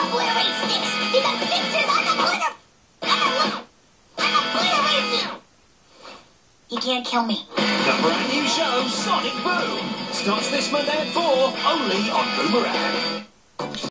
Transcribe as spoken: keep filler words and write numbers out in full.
obliterate Sticks, because Sticks is on the glitter... I'm a obliterate you! You can't kill me. The brand new show, Sonic Boom, starts this Monday at four, only on Boomerang.